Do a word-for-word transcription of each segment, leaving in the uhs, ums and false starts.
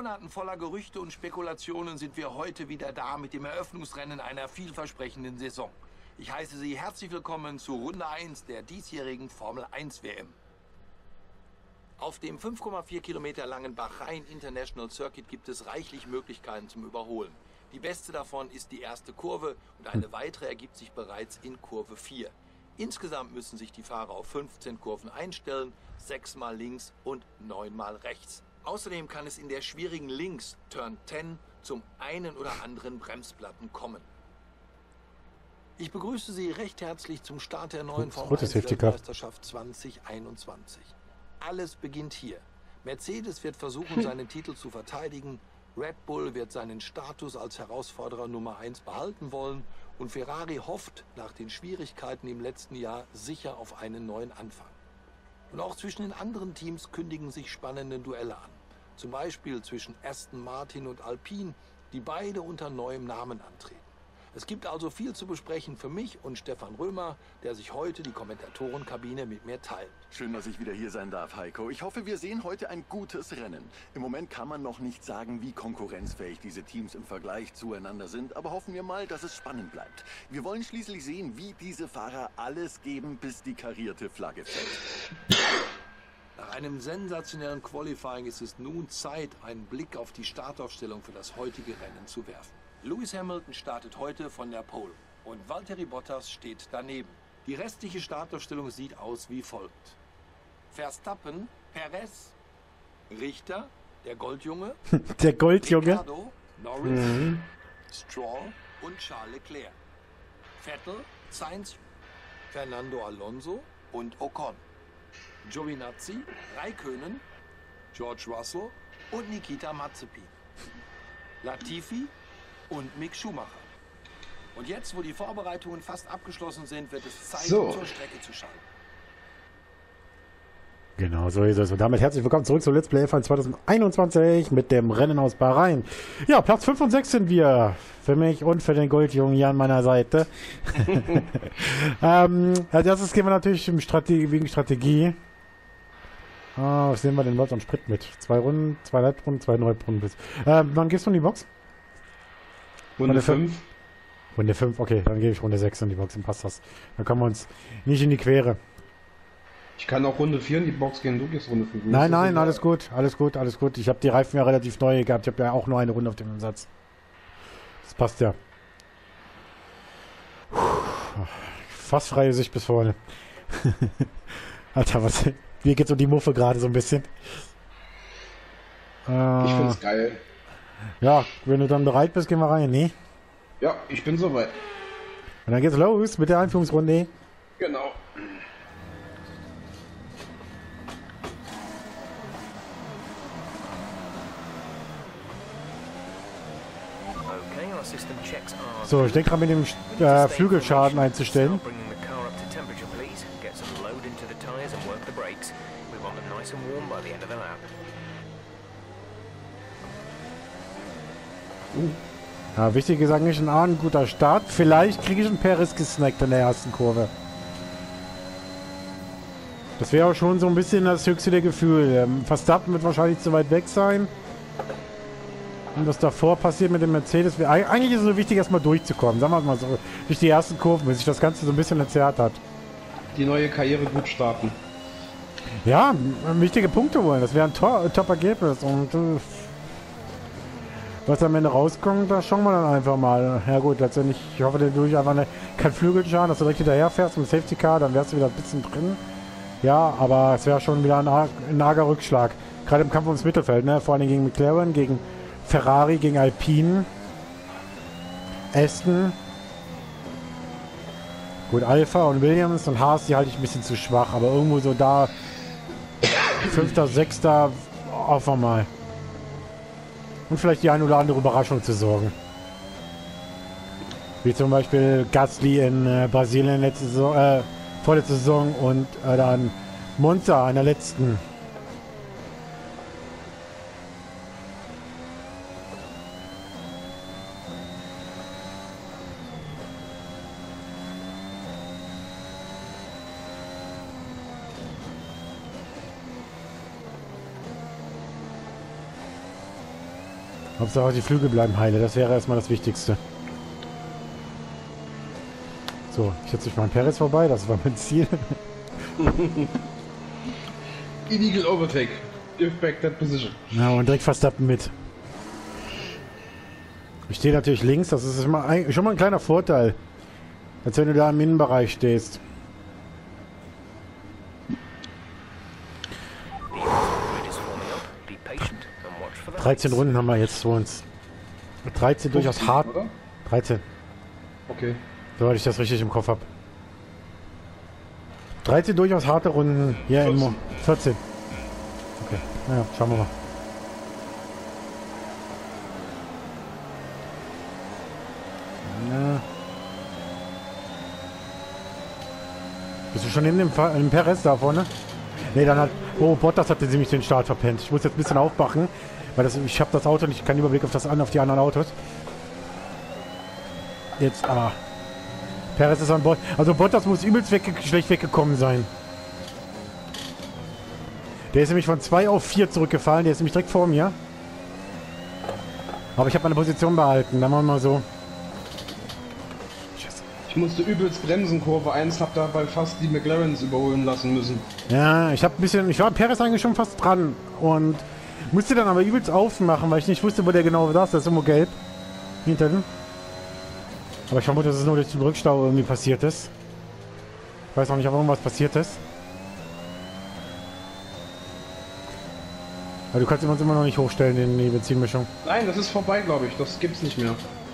Monaten voller Gerüchte und Spekulationen sind wir heute wieder da mit dem Eröffnungsrennen einer vielversprechenden Saison. Ich heiße Sie herzlich willkommen zu Runde eins der diesjährigen Formel eins W M. Auf dem fünf Komma vier Kilometer langen Bahrain International Circuit gibt es reichlich Möglichkeiten zum Überholen. Die beste davon ist die erste Kurve und eine weitere ergibt sich bereits in Kurve vier. Insgesamt müssen sich die Fahrer auf fünfzehn Kurven einstellen, sechsmal links und neunmal rechts. Außerdem kann es in der schwierigen Links Turn zehn zum einen oder anderen Bremsplatten kommen. Ich begrüße Sie recht herzlich zum Start der neuen Formel eins Weltmeisterschaft zwanzig einundzwanzig. Alles beginnt hier. Mercedes wird versuchen, seinen Titel zu verteidigen, Red Bull wird seinen Status als Herausforderer Nummer eins behalten wollen und Ferrari hofft nach den Schwierigkeiten im letzten Jahr sicher auf einen neuen Anfang. Und auch zwischen den anderen Teams kündigen sich spannende Duelle an. Zum Beispiel zwischen Aston Martin und Alpine, die beide unter neuem Namen antreten. Es gibt also viel zu besprechen für mich und Stefan Römer, der sich heute die Kommentatorenkabine mit mir teilt. Schön, dass ich wieder hier sein darf, Heiko. Ich hoffe, wir sehen heute ein gutes Rennen. Im Moment kann man noch nicht sagen, wie konkurrenzfähig diese Teams im Vergleich zueinander sind, aber hoffen wir mal, dass es spannend bleibt. Wir wollen schließlich sehen, wie diese Fahrer alles geben, bis die karierte Flagge fällt. Nach einem sensationellen Qualifying ist es nun Zeit, einen Blick auf die Startaufstellung für das heutige Rennen zu werfen. Lewis Hamilton startet heute von der Pole und Valtteri Bottas steht daneben. Die restliche Startaufstellung sieht aus wie folgt. Verstappen, Perez, Richter, der Goldjunge, der Goldjunge, Ricciardo, Norris, mhm. Stroll und Charles Leclerc. Vettel, Sainz, Fernando Alonso und Ocon. Giovinazzi, Raikkonen, George Russell und Nikita Mazepin. Latifi und Mick Schumacher. Und jetzt, wo die Vorbereitungen fast abgeschlossen sind, wird es Zeit, so zur Strecke zu schalten. Genau, so ist es. Und damit herzlich willkommen zurück zu Let's Play F eins zwanzig einundzwanzig mit dem Rennen aus Bahrain. Ja, Platz fünf und sechs sind wir. Für mich und für den Goldjungen hier an meiner Seite. ähm, als erstes gehen wir natürlich im Strategie, wegen Strategie. Ah, was sehen wir denn überhaupt an Sprit mit? Zwei Runden, zwei Leitrunden, zwei Neubrunnen bis. Ähm, wann gehst du in die Box? Runde fünf. Runde fünf, okay, dann gehe ich Runde sechs in die Box, dann passt das. Dann kommen wir uns nicht in die Quere. Ich kann auch Runde vier in die Box gehen, du gehst Runde fünf. Nein, nein, alles gut, alles gut, alles gut. Ich habe die Reifen ja relativ neu gehabt, ich habe ja auch nur eine Runde auf dem Satz. Das passt ja. Puh. Fast freie Sicht bis vorne. Alter, was... Mir geht so die Muffe gerade so ein bisschen. Äh, ich find's geil. Ja, wenn du dann bereit bist, gehen wir rein, ne? Ja, ich bin soweit. Und dann geht's los mit der Einführungsrunde. Genau. So, ich denke dran, mit dem äh, Flügelschaden einzustellen. Uh. Ja, wichtig ist eigentlich ein, ein guter Start. Vielleicht kriege ich einen Perez gesnackt in der ersten Kurve. Das wäre auch schon so ein bisschen das höchste der Gefühle. Ähm, Verstappen wird wahrscheinlich zu weit weg sein. Und was davor passiert mit dem Mercedes, wär, eigentlich ist es so wichtig, erstmal durchzukommen. Sagen wir mal so, durch die ersten Kurven, bis sich das Ganze so ein bisschen erzerrt hat. Die neue Karriere gut starten. Ja, wichtige Punkte holen. Das wäre ein to Top-Ergebnis. Und äh, was am Ende rauskommt, da schauen wir dann einfach mal. Ja gut, letztendlich, ich hoffe, der durch einfach eine, kein Flügelschaden, dass du direkt hinterher fährst mit Safety Car, dann wärst du wieder ein bisschen drin. Ja, aber es wäre schon wieder ein, ein arger Rückschlag. Gerade im Kampf ums Mittelfeld, ne? Vor allem gegen McLaren, gegen Ferrari, gegen Alpine, Aston. Gut, Alpha und Williams und Haas, die halte ich ein bisschen zu schwach, aber irgendwo so da Fünfter, Sechster, hoffen wir mal. Und vielleicht die eine oder andere Überraschung zu sorgen. Wie zum Beispiel Gasly in äh, Brasilien letzte Saison, äh, vorletzte Saison und äh, dann Monza in der letzten. Hauptsache die Flügel bleiben heile. Das wäre erstmal das Wichtigste. So, ich setze mich mal an Perez vorbei. Das war mein Ziel. Illegal overtake. Give back that position. Ja, und direkt Verstappen mit. Ich stehe natürlich links. Das ist immer ein, schon mal ein kleiner Vorteil. Als wenn du da im Innenbereich stehst. dreizehn Runden haben wir jetzt vor uns. dreizehn durchaus hart. Oder? dreizehn. Okay. Soweit ich das richtig im Kopf habe. dreizehn durchaus harte Runden hier in Mo vierzehn. Okay, naja, schauen wir mal. Ja. Bist du schon neben dem, dem Perez da vorne? Ne, dann hat... Oh, Bottas hatte nämlich den Start verpennt. Ich muss jetzt ein bisschen aufmachen, weil das, ich habe das Auto nicht, keinen Überblick auf, das, auf die anderen Autos. Jetzt, ah. Perez ist an Bord. Also Bottas muss übelst wegge schlecht weggekommen sein. Der ist nämlich von zwei auf vier zurückgefallen. Der ist nämlich direkt vor mir. Aber ich habe meine Position behalten. Dann machen wir mal so. Ich musste übelst bremsen, Kurve eins, hab dabei fast die McLarens überholen lassen müssen. Ja, ich habe ein bisschen... Ich war Perez eigentlich schon fast dran. Und musste dann aber übelst aufmachen, weil ich nicht wusste, wo der genau saß. Das ist immer gelb. Hinter dem. Aber ich vermute, dass es nur durch den Rückstau irgendwie passiert ist. Ich weiß auch nicht, ob irgendwas passiert ist. Aber du kannst uns immer noch nicht hochstellen in die Benzinmischung. Nein, das ist vorbei, glaube ich. Das gibt's nicht mehr.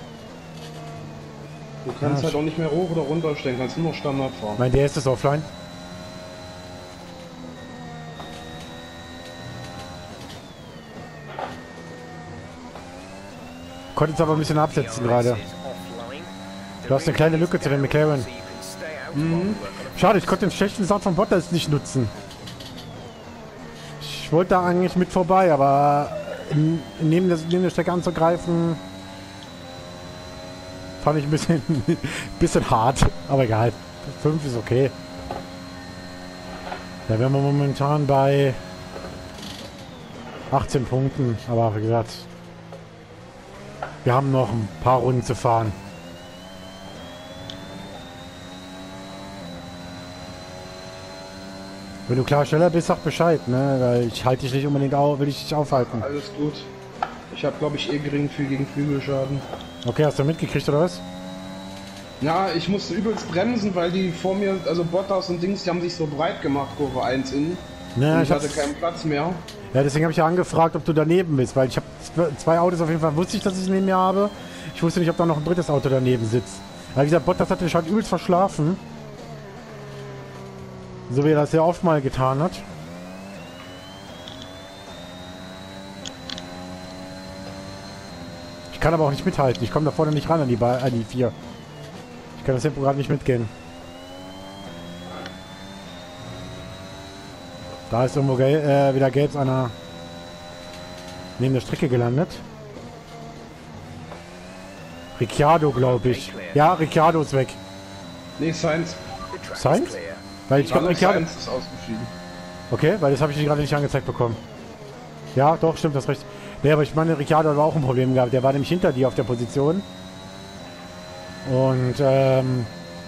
Du kannst Ja, halt auch nicht mehr hoch oder runter stellen, kannst nur noch Standard fahren. Mein D S ist offline. Konnte jetzt aber ein bisschen absetzen gerade. Du hast eine kleine Lücke zu den McLaren. Mhm. Schade, ich konnte den schlechten Start von Bottas nicht nutzen. Ich wollte da eigentlich mit vorbei, aber in, neben, der, neben der Strecke anzugreifen, fand ich ein bisschen, bisschen hart. Aber egal. fünf ist okay. Da wären wir momentan bei achtzehn Punkten. Aber wie gesagt, wir haben noch ein paar Runden zu fahren. Wenn du klar schneller bist, sag Bescheid, ne? Weil ich halte dich nicht unbedingt auf, will ich dich aufhalten. Alles gut. Ich habe, glaube ich, eh gering viel gegen Flügelschaden. Okay, hast du mitgekriegt oder was? Ja, ich musste übelst bremsen, weil die vor mir, also Bottas und Dings, die haben sich so breit gemacht, Kurve eins innen. Ja, und ich ich hatte hab's- keinen Platz mehr. Ja, deswegen habe ich ja angefragt, ob du daneben bist, weil ich habe zwei Autos auf jeden Fall, wusste ich, dass ich neben mir habe. Ich wusste nicht, ob da noch ein drittes Auto daneben sitzt. Weil wie gesagt, Bottas hat den Schaden übelst verschlafen. So wie er das sehr oft mal getan hat. Ich kann aber auch nicht mithalten. Ich komme da vorne nicht ran an die, Ba- an die vier. Ich kann das Tempo gerade nicht mitgehen. Da ist irgendwo gel äh, wieder gelb einer neben der Strecke gelandet. Ricciardo, glaube ich. Ja, Ricciardo ist weg. Nee, Sainz. Sainz? Weil ich glaube, Carlos Ricciardo... Sainz ist ausgeschieden. Okay, weil das habe ich gerade nicht angezeigt bekommen. Ja, doch, stimmt, das recht. Nee, aber ich meine, Ricciardo hat auch ein Problem gehabt. Der war nämlich hinter dir auf der Position. Und, ähm...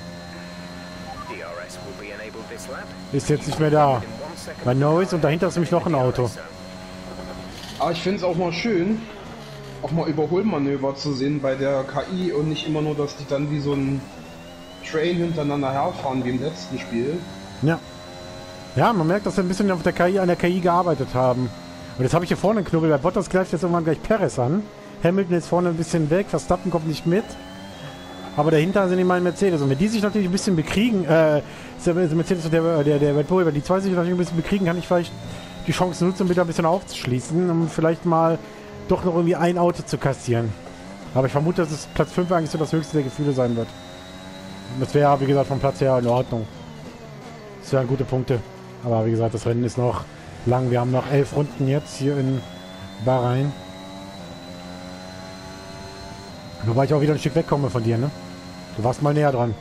ist jetzt nicht mehr da. Bei Norris und dahinter ist nämlich noch ein Auto. Aber ich finde es auch mal schön, auch mal Überholmanöver zu sehen bei der K I und nicht immer nur, dass die dann wie so ein Train hintereinander herfahren wie im letzten Spiel. Ja. Ja, man merkt, dass wir ein bisschen auf der K I, an der K I gearbeitet haben. Und jetzt habe ich hier vorne einen Knubbel. Bei Bottas greift jetzt irgendwann gleich Perez an. Hamilton ist vorne ein bisschen weg. Verstappen kommt nicht mit. Aber dahinter sind die mal Mercedes. Und wenn die sich natürlich ein bisschen bekriegen, äh, ist der Mercedes und der, der, der Red Bull, wenn die zwei sich natürlich ein bisschen bekriegen, kann ich vielleicht die Chance nutzen, um wieder ein bisschen aufzuschließen, um vielleicht mal doch noch irgendwie ein Auto zu kassieren. Aber ich vermute, dass es Platz fünf eigentlich so das höchste der Gefühle sein wird. Und das wäre, wie gesagt, vom Platz her in Ordnung. Das wären gute Punkte. Aber wie gesagt, das Rennen ist noch lang. Wir haben noch elf Runden jetzt hier in Bahrain. Wobei ich auch wieder ein Stück wegkomme von dir, ne? Du warst mal näher dran.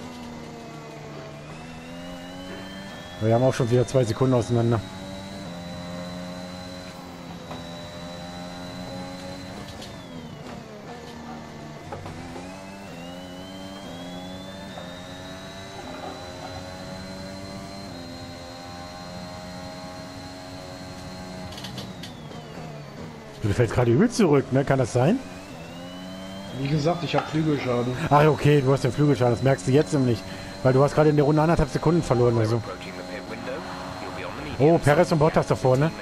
Wir haben auch schon wieder zwei Sekunden auseinander. Du fällst gerade übel zurück, ne? Kann das sein? Wie gesagt, ich habe Flügelschaden. Ach, okay, du hast den Flügelschaden. Das merkst du jetzt nämlich. Weil du hast gerade in der Runde anderthalb Sekunden verloren oder so. Oh, Perez und Bottas da vorne.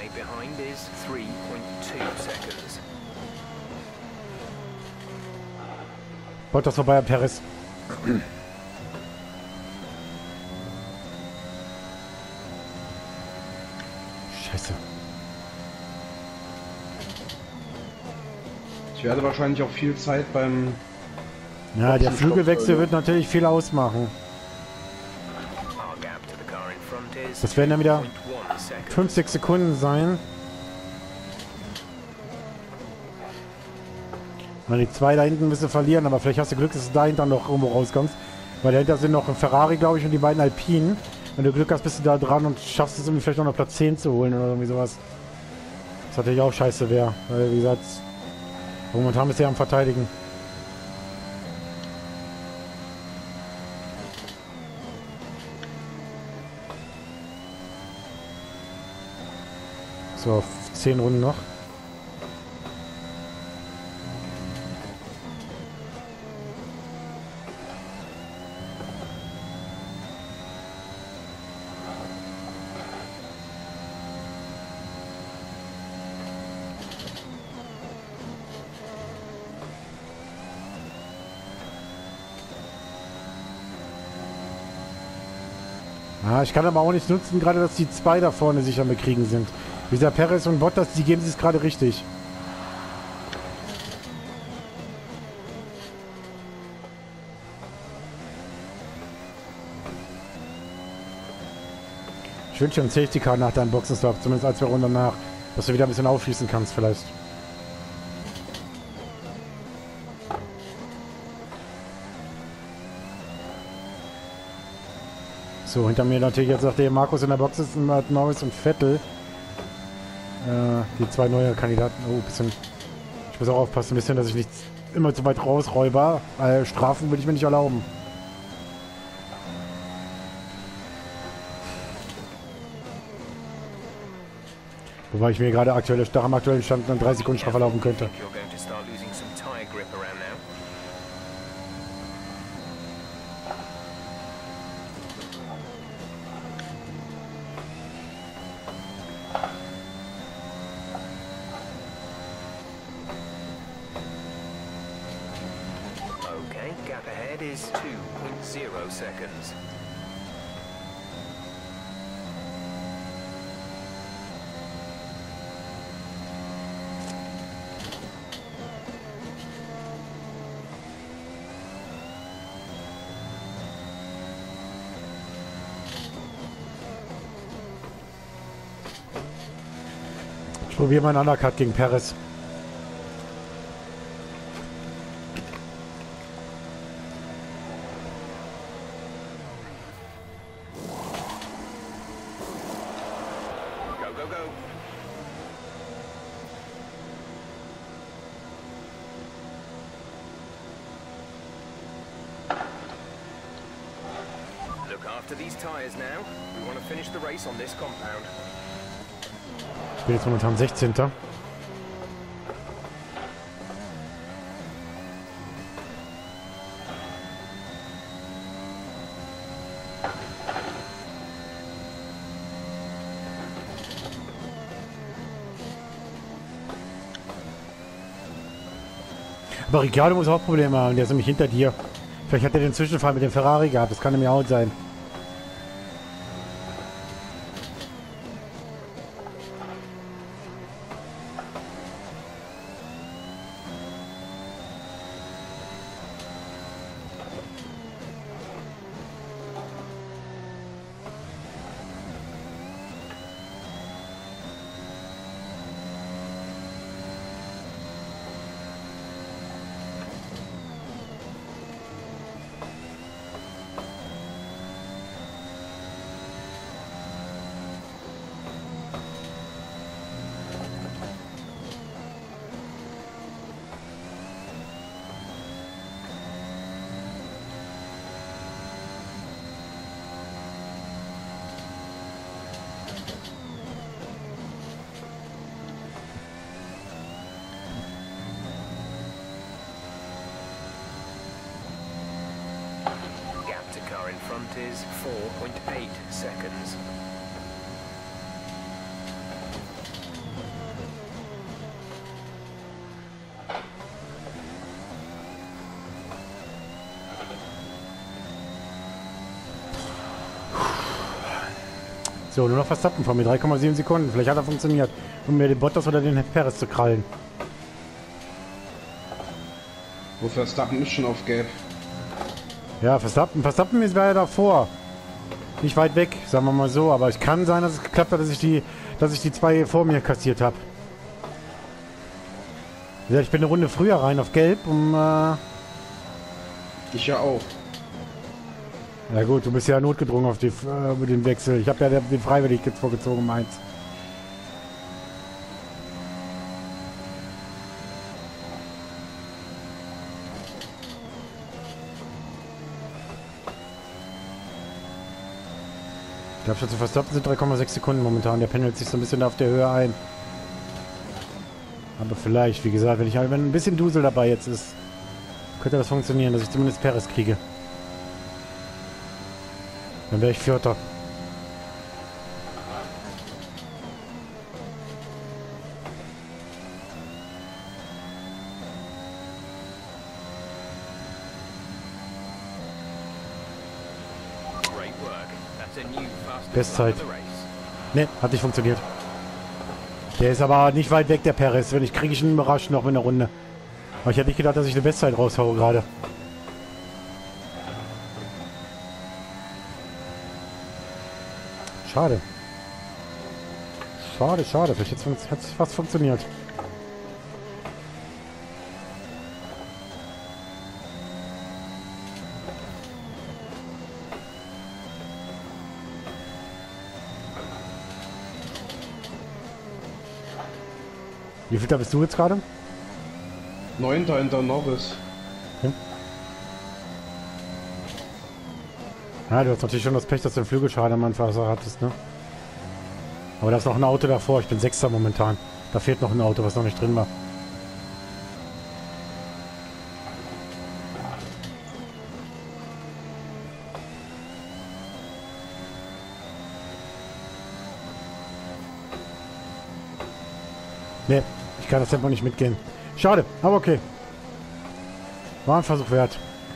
Bottas vorbei an Perez. Scheiße. Ich werde wahrscheinlich auch viel Zeit beim... Ja, der Flügelwechsel wird natürlich viel ausmachen. Das werden dann wieder fünf, sechs Sekunden sein. Na, die zwei da hinten müssen verlieren, aber vielleicht hast du Glück, dass du da hinten noch irgendwo rauskommst. Weil dahinter sind noch ein Ferrari, glaube ich, und die beiden Alpinen. Wenn du Glück hast, bist du da dran und schaffst es irgendwie vielleicht noch Platz zehn zu holen oder irgendwie sowas. Was natürlich auch scheiße wäre, weil wie gesagt, momentan bist du ja am Verteidigen. So, zehn Runden noch. Ah, ich kann aber auch nicht nutzen, gerade dass die zwei da vorne sich am Bekriegen sind. Dieser Perez und Bottas, die geben sich gerade richtig. Ich wünsche dir einen Safety Car nach deinem Boxenstopp, zumindest als wir Runde nach, dass du wieder ein bisschen aufschießen kannst vielleicht. So, hinter mir natürlich jetzt auch der Markus in der Box ist, Norris und Vettel. Äh, die zwei neue Kandidaten. Oh, ein bisschen. Ich muss auch aufpassen, ein bisschen, dass ich nicht immer zu weit rausräuber. Weil Strafen würde ich mir nicht erlauben. Wobei ich mir gerade aktuelle, nach dem aktuellen Stand eine drei Sekunden Strafe erlauben könnte. Gap ahead is two point zero seconds. Ich probiere meinen Undercut gegen Perez. Go, go, go. Look after these tires now. We want to finish the race on this compound. Ich bin jetzt momentan sechzehnter Aber Ricciardo muss auch Probleme haben, der ist nämlich hinter dir. Vielleicht hat er den Zwischenfall mit dem Ferrari gehabt, das kann nämlich auch sein. is four point eight seconds. So, nur noch Verstappen vor mir. drei Komma sieben Sekunden. Vielleicht hat er funktioniert, um mir den Bottas oder den Perez zu krallen. Wo Verstappen ist schon auf Gelb. Ja, Verstappen, Verstappen ist ja davor. Nicht weit weg, sagen wir mal so. Aber es kann sein, dass es geklappt hat, dass ich die, dass ich die zwei vor mir kassiert habe. Ja, ich bin eine Runde früher rein auf Gelb, um... Äh Ich ja auch. ja gut, du bist ja notgedrungen auf die, äh, über den Wechsel. Ich habe ja den freiwillig jetzt vorgezogen, meins. Der Abstand zu Verstappen sind drei Komma sechs Sekunden momentan. Der pendelt sich so ein bisschen auf der Höhe ein. Aber vielleicht, wie gesagt, wenn ich wenn ein bisschen Dusel dabei jetzt ist, könnte das funktionieren, dass ich zumindest Perez kriege. Dann wäre ich Vierter. Great work. That's a new fastest Bestzeit. lap of the race. Ne, hat nicht funktioniert. Der ist aber nicht weit weg, der Perez. Wenn ich kriege ich ihn überrascht noch in der Runde. Aber ich hätte nicht gedacht, dass ich eine Bestzeit raushaue gerade. Schade. Schade, schade. Vielleicht hat es fast funktioniert. Wie viel da bist du jetzt gerade? Neunter hinter Norris. Ja, du hast natürlich schon das Pech, dass du den Flügelschaden am Anfang hattest, ne? Aber da ist noch ein Auto davor. Ich bin Sechster momentan. Da fehlt noch ein Auto, was noch nicht drin war. Ne, ich kann das Tempo nicht mitgehen. Schade, aber okay. War ein Versuch wert.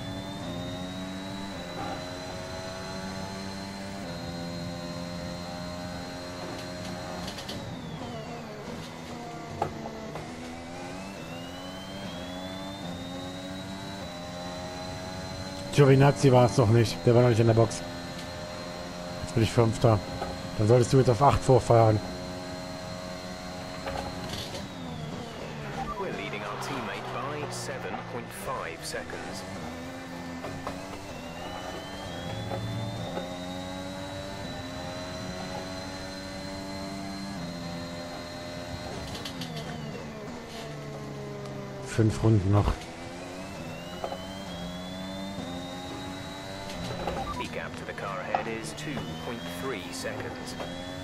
Giovinazzi war es noch nicht. Der war noch nicht in der Box. Jetzt bin ich Fünfter. Dann solltest du jetzt auf acht vorfahren. We're leading our teammate by seven point five seconds. Fünf Runden noch. The gap to the car ahead is two point three seconds.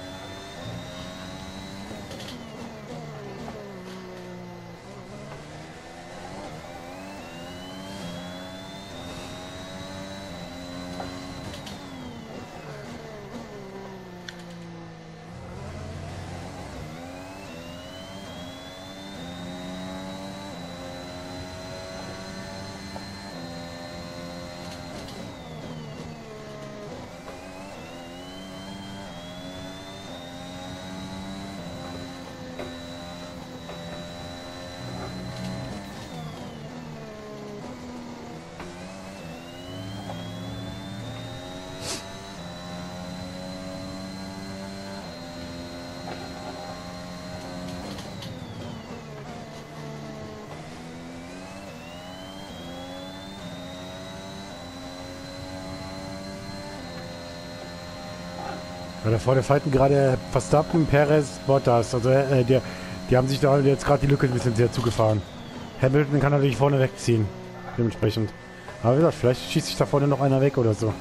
Ja, da vorne fighten gerade Verstappen, Perez, Bottas. Also äh, die, die haben sich da jetzt gerade die Lücke ein bisschen sehr zugefahren. Hamilton kann natürlich vorne wegziehen. Dementsprechend. Aber wie gesagt, vielleicht schießt sich da vorne noch einer weg oder so.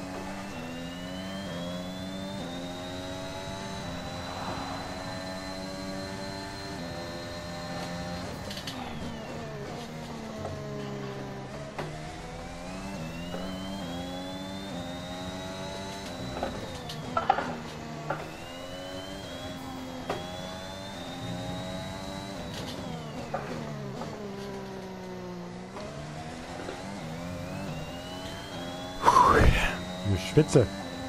Ich schwitze.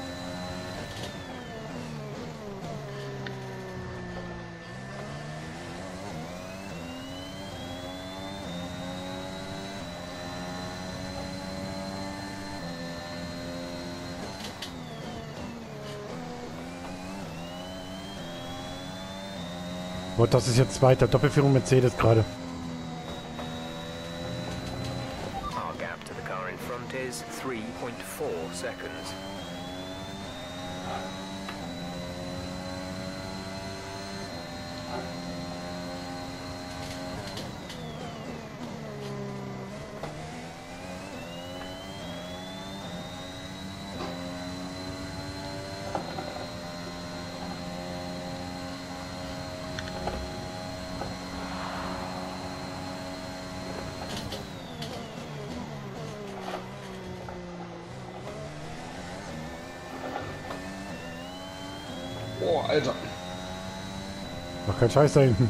Oh, das ist jetzt weiter. Doppelführung Mercedes gerade. Our gap to the car in front is three point four seconds. Boah, Alter. Mach keinen Scheiß da hinten.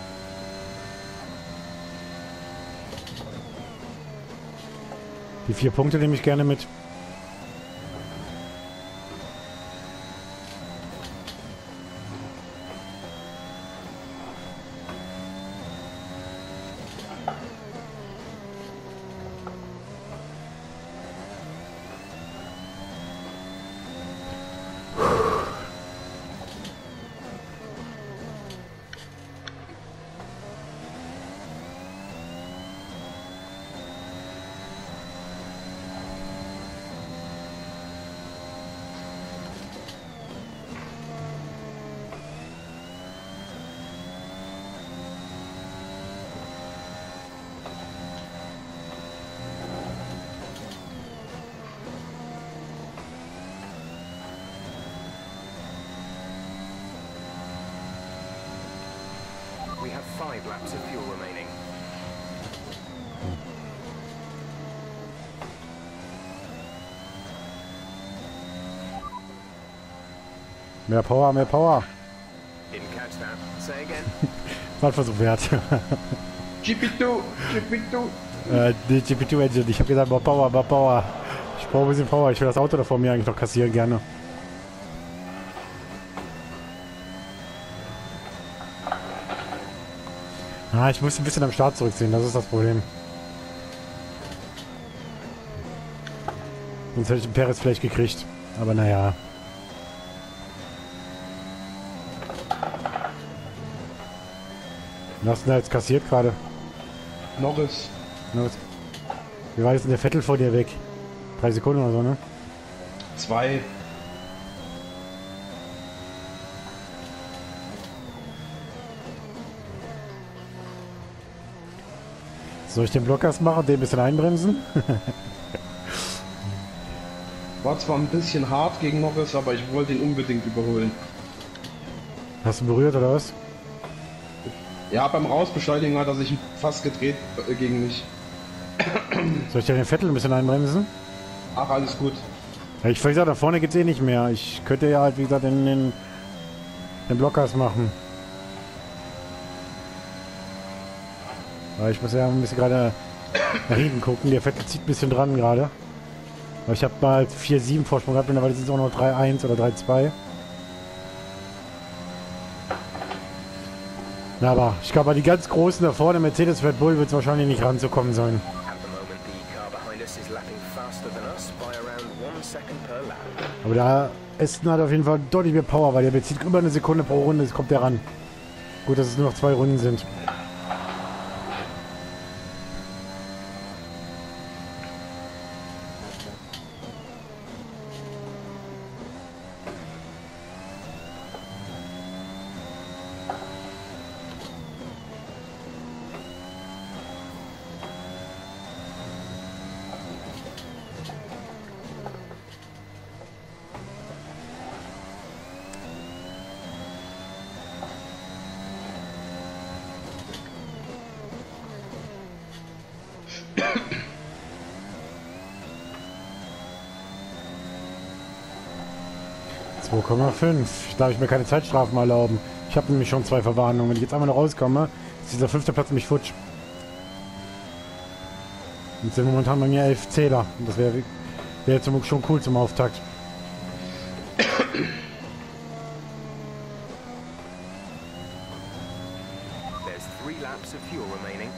Die vier Punkte nehme ich gerne mit. We have five laps of fuel remaining. Mehr Power, mehr Power. Didn't catch that. Say again. War ein Versuch wert. G P zwei, G P zwei. äh, die G P zwei Engine. Ich habe gesagt, mehr Power, mehr Power. Ich brauche ein bisschen Power. Ich will das Auto da vor mir eigentlich noch kassieren, gerne. Ah, ich muss ein bisschen am Start zurückziehen, das ist das Problem. Sonst hätte ich den Perez vielleicht gekriegt. Aber naja. Was hast du da jetzt kassiert gerade? Norris. Wie weit ist denn der Vettel vor dir weg? Drei Sekunden oder so, ne? Zwei. Soll ich den Blockers machen und den ein bisschen einbremsen? War zwar ein bisschen hart gegen Norris, aber ich wollte ihn unbedingt überholen. Hast du berührt oder was? Ja, beim Rausbeschleunigen hat er sich fast gedreht äh, gegen mich. Soll ich den Vettel ein bisschen einbremsen? Ach, alles gut. Ja, ich gesagt, da vorne geht's eh nicht mehr. Ich könnte ja halt, wie gesagt, den, den, den Blockers machen. Aber ich muss ja ein bisschen gerade nach hinten gucken. Der Vettel zieht ein bisschen dran gerade. Aber ich habe mal vier sieben Vorsprung gehabt, mittlerweile sind es auch noch drei eins oder drei zwei. Na, aber ich glaube, die ganz Großen da vorne, Mercedes, Red Bull, wird es wahrscheinlich nicht ranzukommen sein. Aber der Aston hat auf jeden Fall deutlich mehr Power, weil der bezieht über eine Sekunde pro Runde, jetzt kommt der ran. Gut, dass es nur noch zwei Runden sind. zwei Komma fünf. Darf ich mir keine Zeitstrafen erlauben. Ich habe nämlich schon zwei Verwarnungen. Wenn ich jetzt einmal noch rauskomme, ist dieser fünfte Platz mich futsch. Und sind momentan bei mir elf Zähler. Und das wäre Wäre jetzt schon cool zum Auftakt. There's three laps of fuel remaining.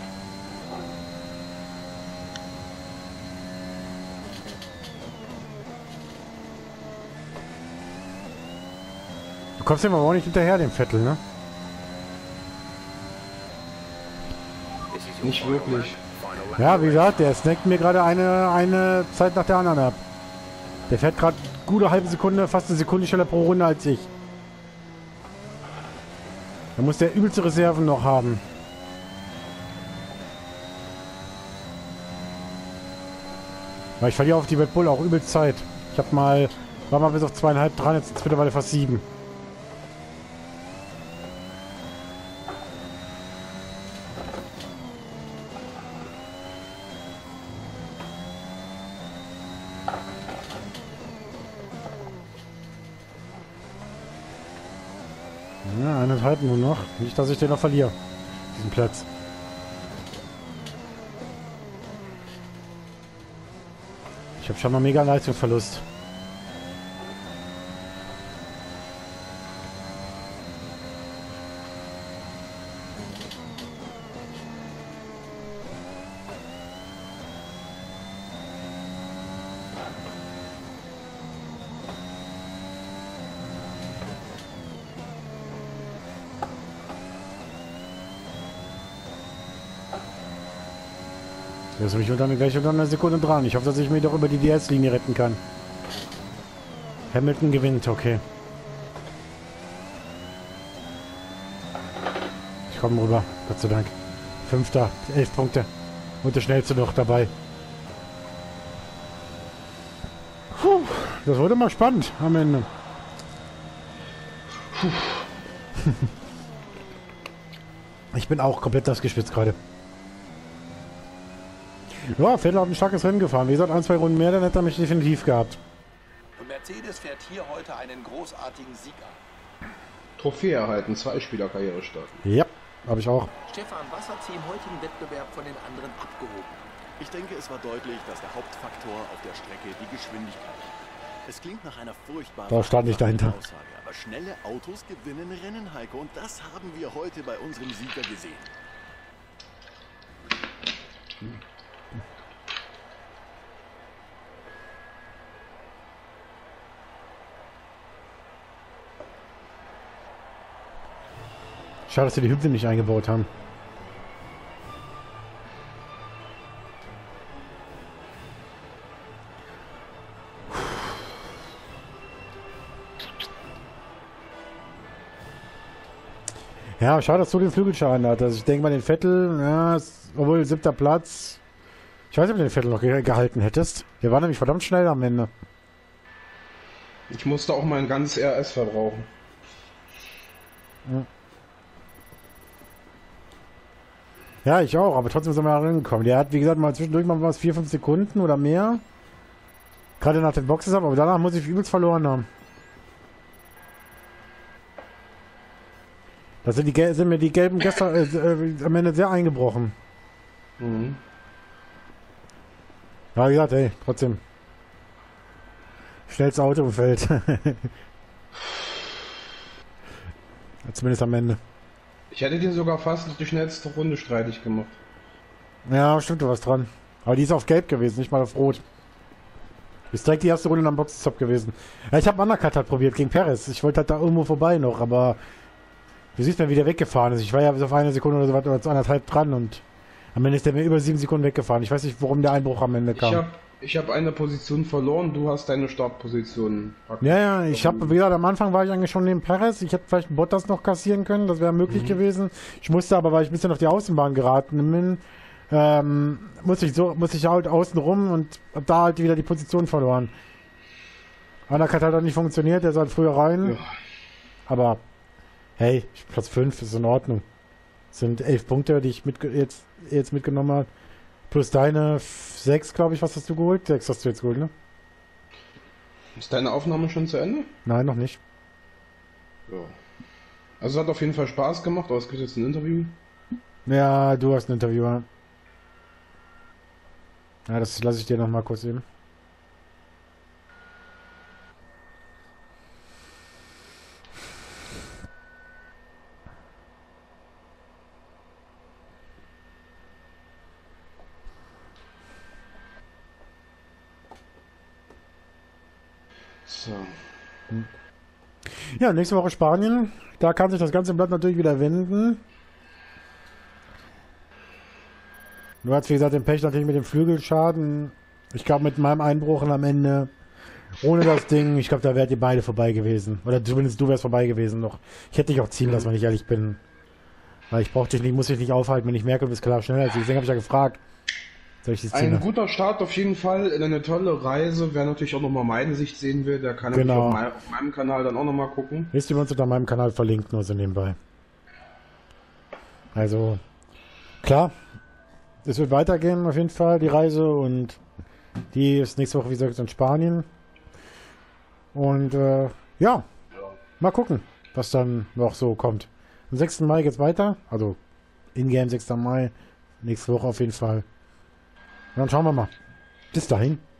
Du kommst ihm aber auch nicht hinterher, dem Vettel, ne? This is your Nicht final wirklich. lap. Final lap Ja, of wie the gesagt, der snackt mir gerade eine, eine Zeit nach der anderen ab. Der fährt gerade gute halbe Sekunde, fast eine Sekunde schneller pro Runde als ich. Da muss der übelste Reserven noch haben. Weil ich verliere auf die Red Bull auch übelst Zeit. Ich habe mal, war mal bis auf zweieinhalb dran, jetzt sind es mittlerweile fast sieben. Ja, eineinhalb nur noch. Nicht, dass ich den noch verliere. Diesen Platz. Ich habe schon mal mega Leistungsverlust. Jetzt bin ich unter, gleich unter einer Sekunde dran. Ich hoffe, dass ich mich doch über die D S-Linie retten kann. Hamilton gewinnt, okay. Ich komme rüber, Gott sei Dank. Fünfter, elf Punkte. Und der schnellste noch dabei. Puh, das wurde mal spannend am Ende. Ich bin auch komplett nass geschwitzt gerade. Ja, Vettel hat ein starkes Rennen gefahren. Wie gesagt, ein, zwei Runden mehr, dann hätte er mich definitiv gehabt. Und Mercedes fährt hier heute einen großartigen Sieg an. Trophäe erhalten, Zwei-Spieler-Karriere starten. Ja, habe ich auch. Stefan, was hat sie im heutigen Wettbewerb von den anderen abgehoben? Ich denke, es war deutlich, dass der Hauptfaktor auf der Strecke die Geschwindigkeit war. Es klingt nach einer furchtbaren Da stand ich dahinter. Aussage, aber schnelle Autos gewinnen Rennen, Heiko, und das haben wir heute bei unserem Sieger gesehen. Schade, dass sie die Hüpfe nicht eingebaut haben. Ja, schade, dass du den Flügelschaden hat. Also ich denke mal, den Vettel, ja, ist, obwohl siebter Platz. Ich weiß nicht, ob du den Vettel noch ge gehalten hättest. Der war nämlich verdammt schnell am Ende. Ich musste auch mein ganzes R S verbrauchen. Ja. Ja, ich auch, aber trotzdem sind wir da rangekommen. Der hat, wie gesagt, mal zwischendurch mal was, vier, fünf Sekunden oder mehr. Gerade nach den Boxes ab, aber danach muss ich übelst verloren haben. Da sind, die, sind mir die gelben gestern äh, äh, am Ende sehr eingebrochen. Mhm. Ja, wie gesagt, ey, trotzdem. Schnellstes Auto im Feld. Zumindest am Ende. Ich hätte dir sogar fast die schnellste Runde streitig gemacht. Ja, stimmt, da was dran. Aber die ist auf Gelb gewesen, nicht mal auf Rot. Ist direkt die erste Runde am Boxstop gewesen. Ja, ich habe Undercut halt probiert gegen Perez. Ich wollte halt da irgendwo vorbei noch, aber du siehst mir, wie der weggefahren ist. Ich war ja bis auf eine Sekunde oder so was, oder zu anderthalb dran und am Ende ist der mir über sieben Sekunden weggefahren. Ich weiß nicht, warum der Einbruch am Ende kam. Ich habe ich hab eine Position verloren, du hast deine Startposition. Ja, ja, ich habe, wie gesagt, am Anfang war ich eigentlich schon neben Perez. Ich hätte vielleicht einen Bottas noch kassieren können, das wäre möglich mhm. gewesen. Ich musste aber, weil ich ein bisschen auf die Außenbahn geraten bin, ähm, muss ich so, muss ich halt außen rum und hab da halt wieder die Position verloren. Undercut hat halt nicht funktioniert, der soll früher rein. Ja. Aber, hey, Platz fünf ist in Ordnung. Das sind elf Punkte, die ich mit, jetzt, jetzt mitgenommen habe. Plus deine sechs, glaube ich, was hast du geholt? sechs hast du jetzt geholt, ne? Ist deine Aufnahme schon zu Ende? Nein, noch nicht. Ja. Also es hat auf jeden Fall Spaß gemacht, aber es gibt jetzt ein Interview. Ja, du hast ein Interview. Ja, das lasse ich dir noch mal kurz eben. So. Ja, nächste Woche Spanien. Da kann sich das ganze Blatt natürlich wieder wenden. Du hast, wie gesagt, den Pech natürlich mit dem Flügelschaden. Ich glaube, mit meinem Einbruch am Ende, ohne das Ding, ich glaube, da wärt ihr beide vorbei gewesen. Oder zumindest du wärst vorbei gewesen noch. Ich hätte dich auch ziehen lassen, wenn ich ehrlich bin. Weil ich brauche dich nicht, muss dich nicht aufhalten, wenn ich merke, du bist klar schneller als ich. Deswegen habe ich ja gefragt. Soll ich das ziehen Ein lassen? guter Start auf jeden Fall in eine tolle Reise. Wer natürlich auch nochmal meine Sicht sehen will, der kann Genau. natürlich auf, mein, auf meinem Kanal dann auch nochmal gucken. Ist übrigens unter meinem Kanal verlinkt, nur so nebenbei. Also, klar, es wird weitergehen auf jeden Fall, die Reise. Und die ist nächste Woche, wie gesagt, in Spanien. Und äh, ja, mal gucken, was dann noch so kommt. Am sechsten Mai geht's weiter. Also, in-game sechster Mai. Nächste Woche auf jeden Fall. Und dann schauen wir mal. Bis dahin.